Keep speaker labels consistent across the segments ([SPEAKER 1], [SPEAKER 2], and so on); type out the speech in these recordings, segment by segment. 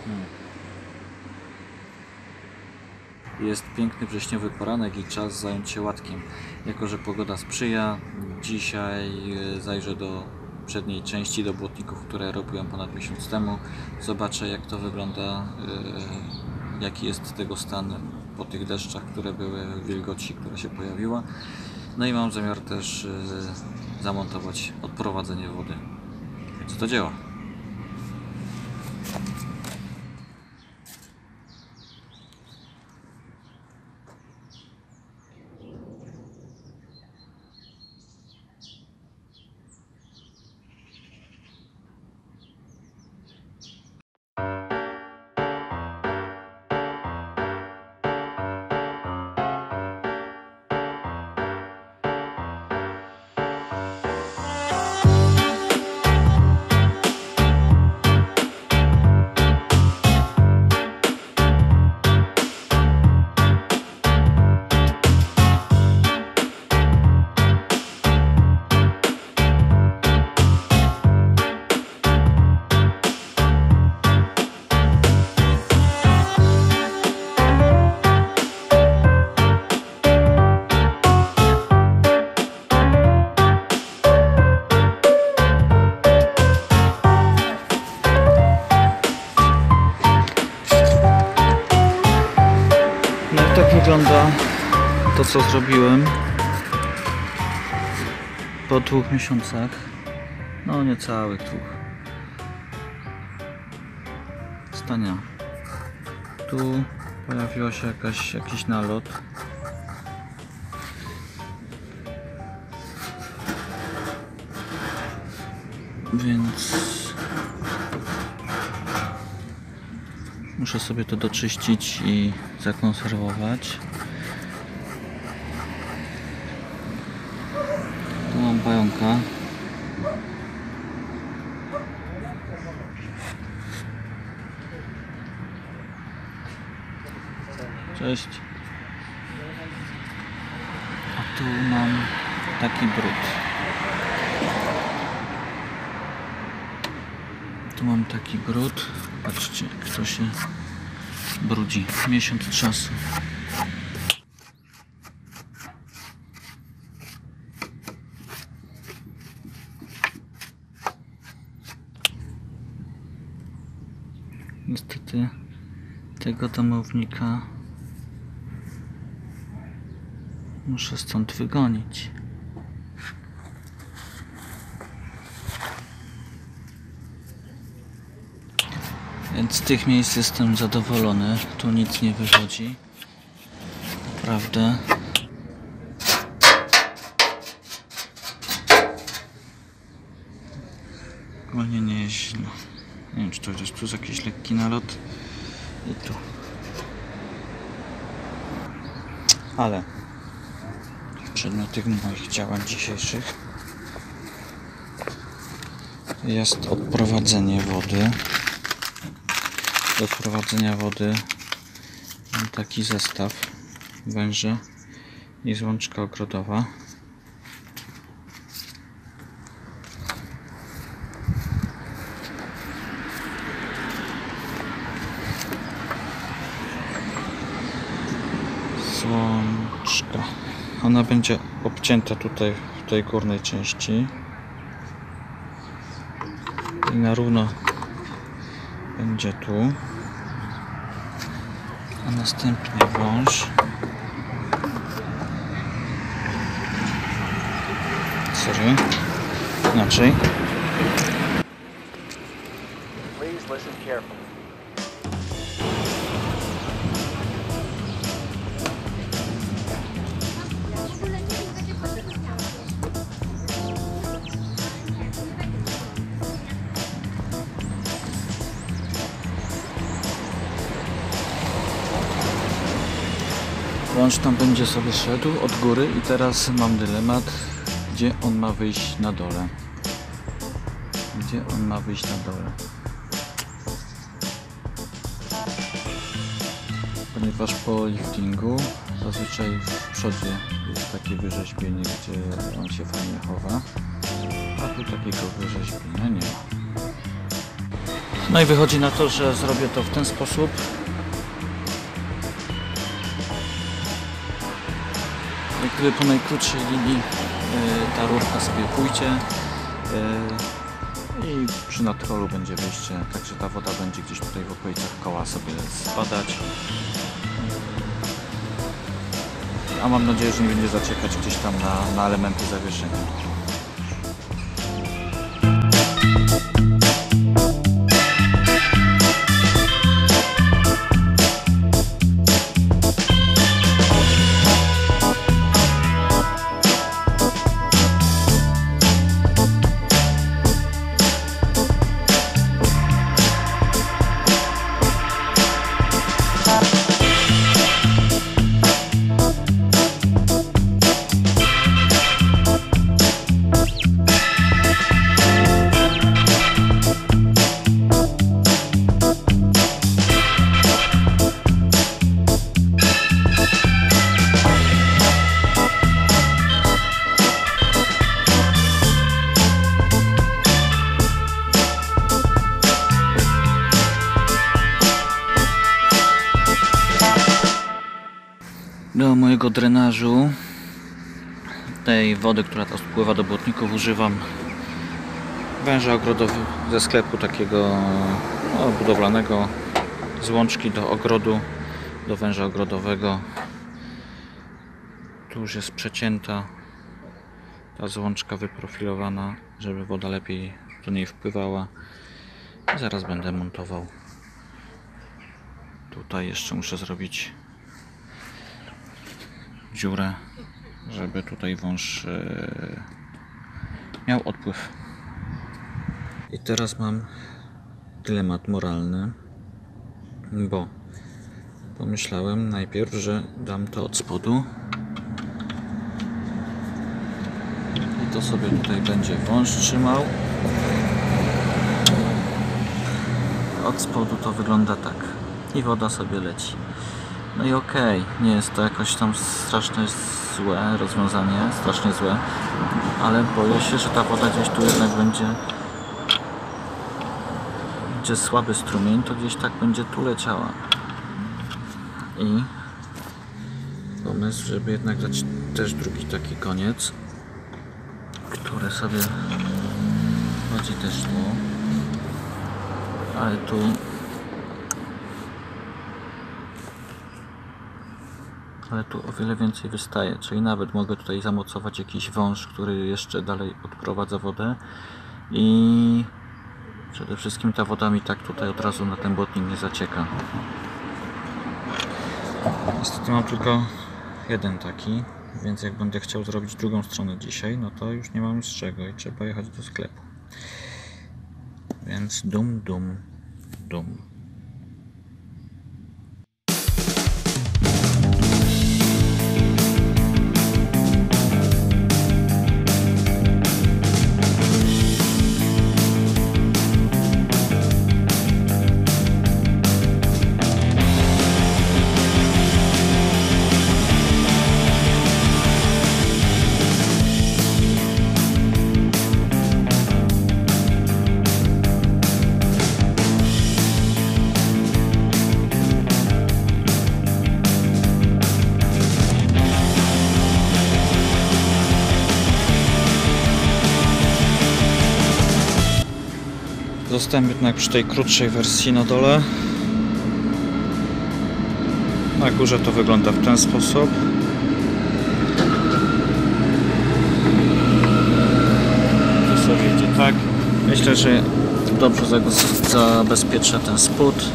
[SPEAKER 1] Jest piękny wrześniowy poranek i czas zająć się łatkiem. Jako że pogoda sprzyja, dzisiaj zajrzę do przedniej części, do błotników, które robiłem ponad miesiąc temu. Zobaczę, jak to wygląda, jaki jest tego stan po tych deszczach, które były, wilgoci, która się pojawiła. No i mam zamiar też zamontować odprowadzenie wody. Więc do dzieła. Tak wygląda to, co zrobiłem po 2 miesiącach, no niecałych 2 stania. Tu pojawiła się jakiś nalot, więc muszę sobie to doczyścić i zakonserwować. Tu mam pająka. Cześć. A tu mam taki brud. Tu mam taki brud. Patrzcie, jak to się brudzi. Miesiąc czasu. Niestety tego domownika muszę stąd wygonić. Więc z tych miejsc jestem zadowolony. Tu nic nie wychodzi. Naprawdę. Ogólnie nie jest źle. Nie wiem, czy to jest tu jakiś lekki nalot. I tu. Ale przedmiotem moich działań dzisiejszych jest odprowadzenie wody. Do odprowadzenia wody mam taki zestaw: węże i złączka ogrodowa. Złączka. Ona będzie obcięta tutaj w tej górnej części i na równo będzie tu, a następnie wąż. Sorry, inaczej.
[SPEAKER 2] Please listen carefully.
[SPEAKER 1] Wąż tam będzie sobie szedł od góry i teraz mam dylemat, gdzie on ma wyjść na dole. Gdzie on ma wyjść na dole? Ponieważ po liftingu zazwyczaj w przodzie jest takie wyrzeźbienie, gdzie on się fajnie chowa, a tu takiego wyrzeźbienia nie ma. No i wychodzi na to, że zrobię to w ten sposób. Jak gdyby po najkrótszej linii ta rurka sobie pójdzie i przy natrolu będzie wyjście, także ta woda będzie gdzieś tutaj w okolicach koła sobie spadać. A mam nadzieję, że nie będzie zaciekać gdzieś tam na elementy zawieszenia. Do mojego drenażu tej wody, która tam spływa do błotników, używam węża ogrodowego ze sklepu takiego budowlanego, z łączki do ogrodu, do węża ogrodowego. Tu już jest przecięta ta złączka wyprofilowana, żeby woda lepiej do niej wpływała. I zaraz będę montował. Tutaj jeszcze muszę zrobić dziurę, żeby tutaj wąż miał odpływ. I teraz mam dylemat moralny, bo pomyślałem najpierw, że dam to od spodu i to sobie tutaj będzie wąż trzymał. Od spodu to wygląda tak i woda sobie leci. No i okej, nie jest to jakoś tam strasznie złe rozwiązanie, strasznie złe, ale boję się, że ta woda gdzieś tu jednak będzie słaby strumień, to gdzieś tak będzie tu leciała. I pomysł, żeby jednak dać też drugi taki koniec, który sobie chodzi też tu, ale tu o wiele więcej wystaje, czyli nawet mogę tutaj zamocować jakiś wąż, który jeszcze dalej odprowadza wodę i przede wszystkim ta woda mi tak tutaj od razu na ten błotnik nie zacieka. Niestety mam tylko jeden taki, więc jak będę chciał zrobić drugą stronę dzisiaj, no to już nie mam z czego i trzeba jechać do sklepu. Więc dum. Zostałem jednak przy tej krótszej wersji na dole. Na górze to wygląda w ten sposób. To sobie idzie tak. Myślę, że dobrze zabezpieczę ten spód.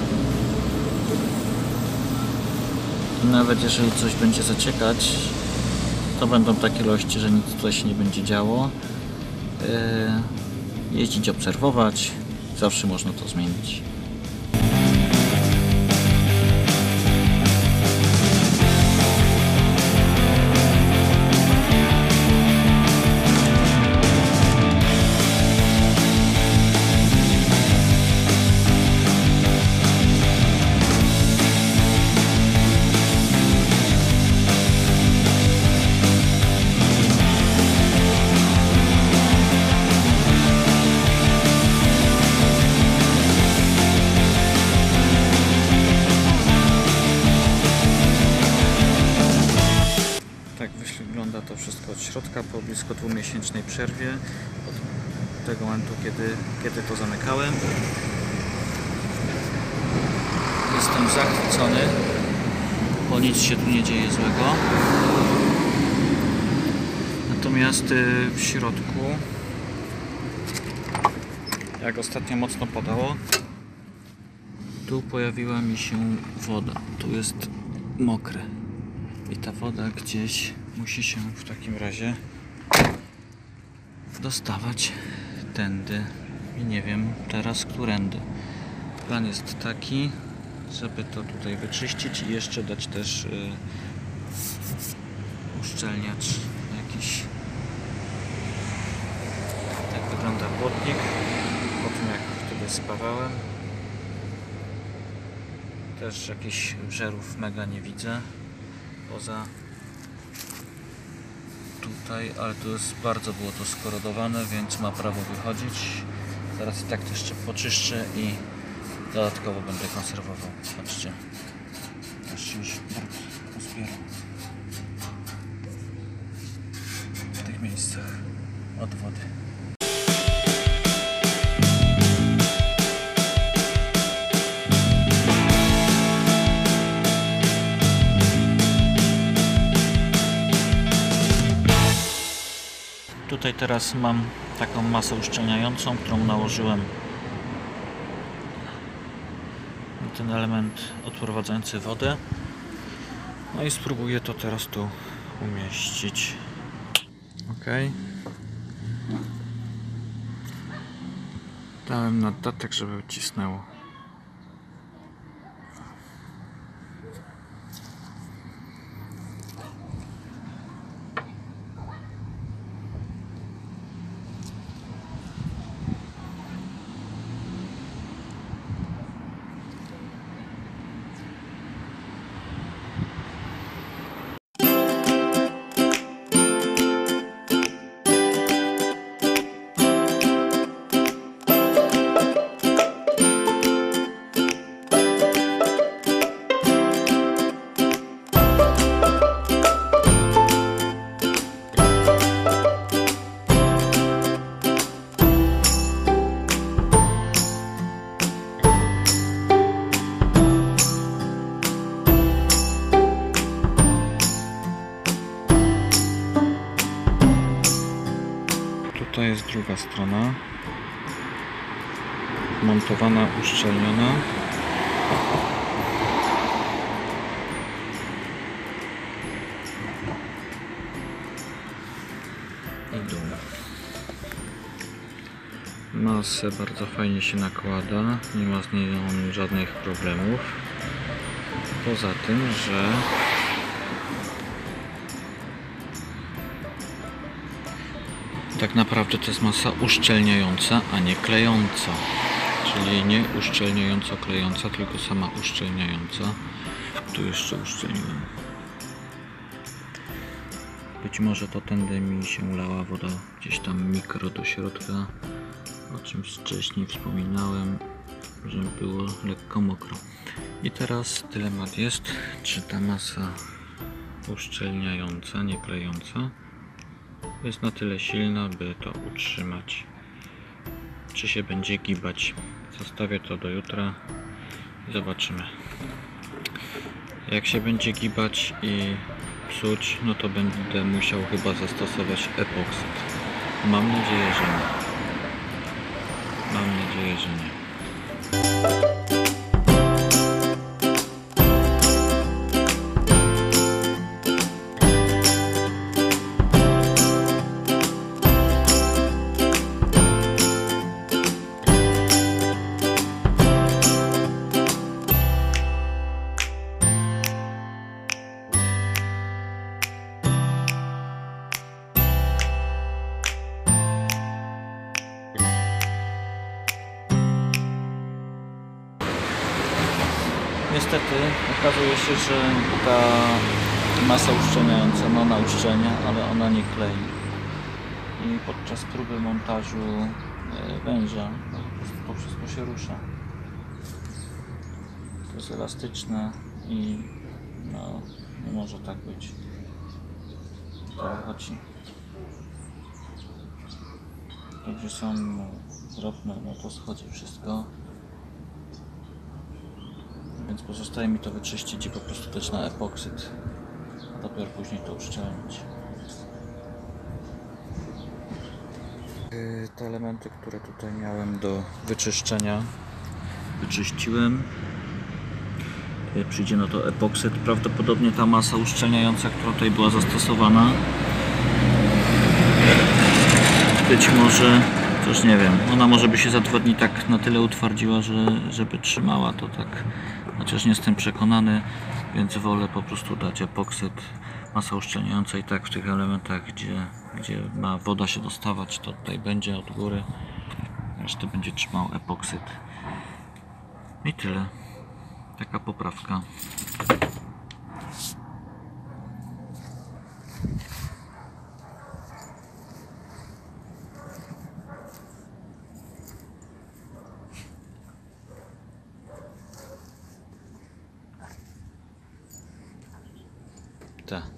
[SPEAKER 1] I nawet jeżeli coś będzie zaciekać, to będą takie ilości, że nic tutaj się nie będzie działo. Jeździć, obserwować. Zawsze można to zmienić. blisko 2-miesięcznej przerwie od tego momentu, kiedy to zamykałem. Jestem zachwycony, bo nic się tu nie dzieje złego. Natomiast w środku, jak ostatnio mocno padało, tu pojawiła mi się woda. Tu jest mokre i ta woda gdzieś musi się w takim razie dostawać tędy i nie wiem teraz którędy. Plan jest taki, żeby to tutaj wyczyścić i jeszcze dać też uszczelniacz jakiś. Tak wygląda błotnik po tym, jak wtedy spawałem. Też jakichś wżerów mega nie widzę poza tutaj, ale tu jest bardzo było to skorodowane, więc ma prawo wychodzić. Zaraz i tak to jeszcze poczyszczę i dodatkowo będę konserwował. Patrzcie, aż się już brud pozbierał w tych miejscach od wody. Tutaj teraz mam taką masę uszczelniającą, którą nałożyłem na ten element odprowadzający wodę. No i spróbuję to teraz tu umieścić. Ok. Dałem nadatek, żeby wycisnęło. To jest druga strona, montowana, uszczelniona. I dół. Masę bardzo fajnie się nakłada, nie ma z nią żadnych problemów. Poza tym, że tak naprawdę to jest masa uszczelniająca, a nie klejąca. Czyli nie uszczelniająco-klejąca, tylko sama uszczelniająca. Tu jeszcze uszczelniłem. Być może to tędy mi się lała woda gdzieś tam mikro do środka. O czym wcześniej wspominałem, że było lekko mokro. I teraz dylemat jest, czy ta masa uszczelniająca, nie klejąca jest na tyle silna, by to utrzymać. Czy się będzie gibać? Zostawię to do jutra i zobaczymy. Jak się będzie gibać i psuć, no to będę musiał chyba zastosować epoksyd. Mam nadzieję, że nie. Mam nadzieję, że nie. Niestety okazuje się, że ta masa uszczelniająca, no ona uszczelnia, ale ona nie klei. I podczas próby montażu węża po prostu to wszystko się rusza. To jest elastyczne i no, nie może tak być. To chodzi. Także są ropne, no to schodzi wszystko. Więc pozostaje mi to wyczyścić i po prostu dać na epoksyd, a dopiero później to uszczelnić. Te elementy, które tutaj miałem do wyczyszczenia, wyczyściłem. Przyjdzie na to epoksyd. Prawdopodobnie ta masa uszczelniająca, która tutaj była zastosowana, być może, też nie wiem, ona może by się za 2 dni tak na tyle utwardziła, żeby trzymała to tak, chociaż nie jestem przekonany, więc wolę po prostu dać epoksyd. Masa uszczelniająca i tak w tych elementach, gdzie ma woda się dostawać, to tutaj będzie od góry, resztę będzie trzymał epoksyd. I tyle. Taka poprawka. Tak.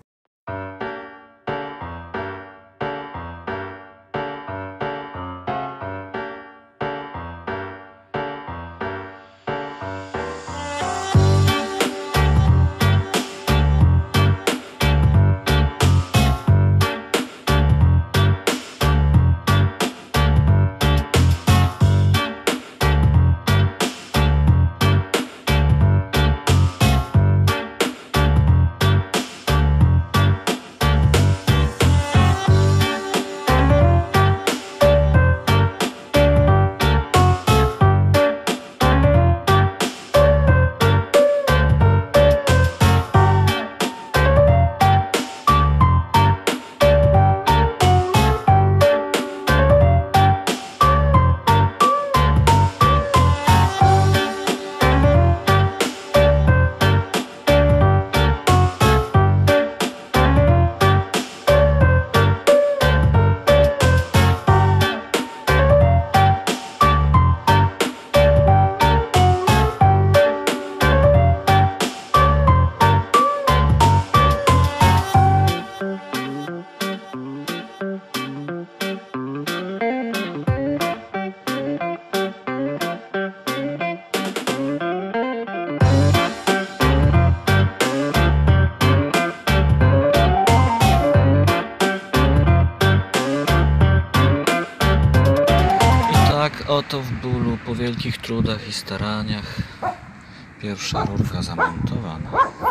[SPEAKER 1] Oto w bólu, po wielkich trudach i staraniach, pierwsza rurka zamontowana.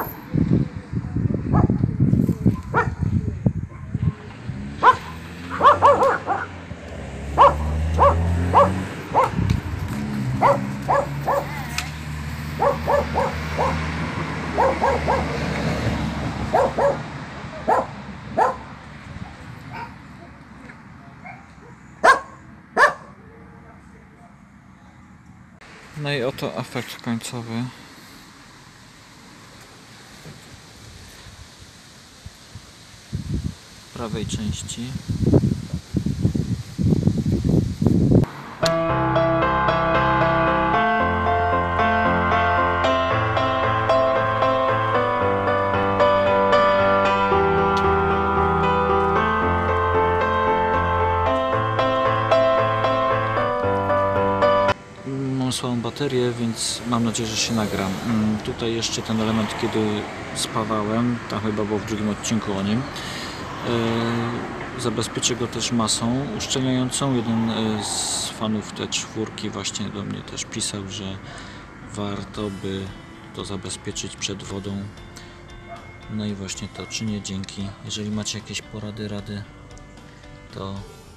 [SPEAKER 1] No i oto efekt końcowy. Prawej części. Mam słabą baterię, więc mam nadzieję, że się nagram. Tutaj jeszcze ten element, kiedy spawałem, tam chyba było w drugim odcinku o nim. Zabezpieczę go też masą uszczelniającą. Jeden z fanów T4 właśnie do mnie też pisał, że warto by to zabezpieczyć przed wodą. No i właśnie to czynię. Dzięki. Jeżeli macie jakieś porady, rady, to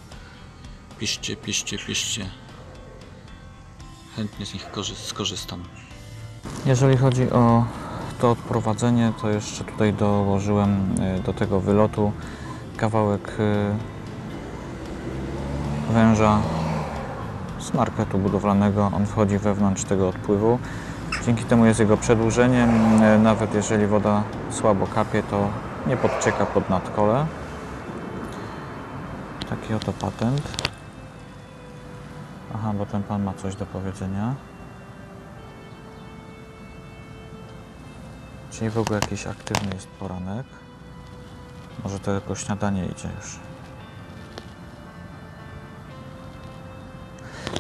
[SPEAKER 1] piszcie. Chętnie z nich skorzystam. Jeżeli chodzi o to odprowadzenie, to jeszcze tutaj dołożyłem do tego wylotu kawałek węża z marketu budowlanego. On wchodzi wewnątrz tego odpływu. Dzięki temu jest jego przedłużeniem. Nawet jeżeli woda słabo kapie, to nie podcieka pod nadkole. Taki oto patent. Aha, bo ten pan ma coś do powiedzenia. Czyli w ogóle jakiś aktywny jest poranek. Może to jako śniadanie idzie już.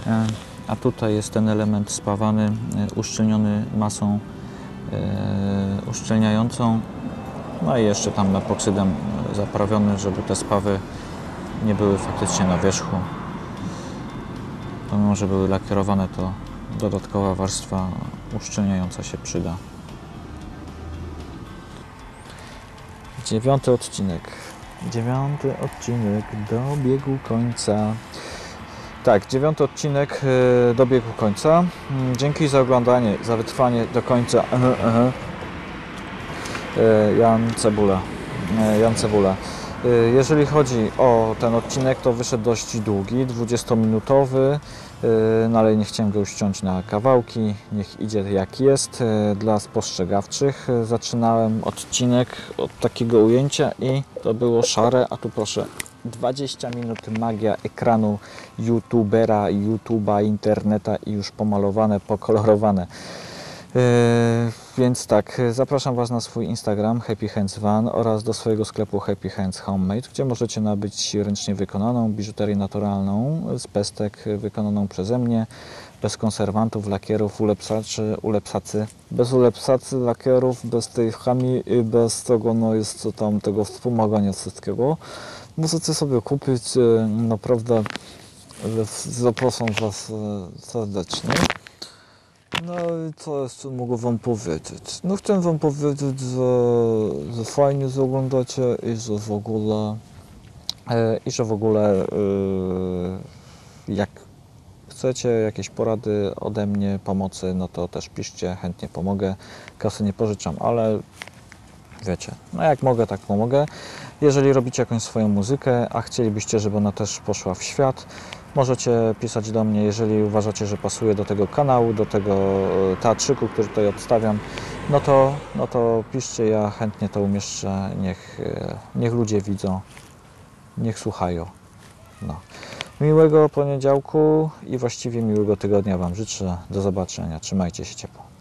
[SPEAKER 1] A tutaj jest ten element spawany, uszczelniony masą uszczelniającą, no i jeszcze tam epoksydem zaprawiony, żeby te spawy nie były faktycznie na wierzchu. Pomimo, że były lakierowane, to dodatkowa warstwa uszczelniająca się przyda. 9. odcinek. 9. odcinek dobiegł końca. Tak, 9. odcinek dobiegł końca. Dzięki za oglądanie, za wytrwanie do końca. Jan Cebula. Jeżeli chodzi o ten odcinek, to wyszedł dość długi, 20-minutowy, no ale nie chciałem go ściąć na kawałki, niech idzie jak jest. Dla spostrzegawczych zaczynałem odcinek od takiego ujęcia i to było szare, a tu proszę, 20 minut magia ekranu youtubera, YouTube'a, interneta i już pomalowane, pokolorowane. Więc tak, zapraszam Was na swój Instagram Happy Hands Van oraz do swojego sklepu Happy Hands Homemade, gdzie możecie nabyć ręcznie wykonaną biżuterię naturalną z pestek wykonaną przeze mnie, bez konserwantów, lakierów, bez ulepszaczy, lakierów, bez tej chemii i bez tego, no jest to tam tego wspomagania wszystkiego. Możecie sobie kupić, naprawdę zapraszam Was serdecznie. No i co jeszcze mogę Wam powiedzieć? No chciałem Wam powiedzieć, że fajnie że oglądacie i że w ogóle jak chcecie jakieś porady ode mnie, pomocy, no to też piszcie, chętnie pomogę. Kasy nie pożyczam, ale wiecie, no jak mogę, tak pomogę. Jeżeli robicie jakąś swoją muzykę, a chcielibyście, żeby ona też poszła w świat, możecie pisać do mnie, jeżeli uważacie, że pasuje do tego kanału, do tego teatrzyku, który tutaj odstawiam, no to piszcie, ja chętnie to umieszczę, niech ludzie widzą, niech słuchają. No. Miłego poniedziałku i właściwie miłego tygodnia Wam życzę. Do zobaczenia. Trzymajcie się ciepło.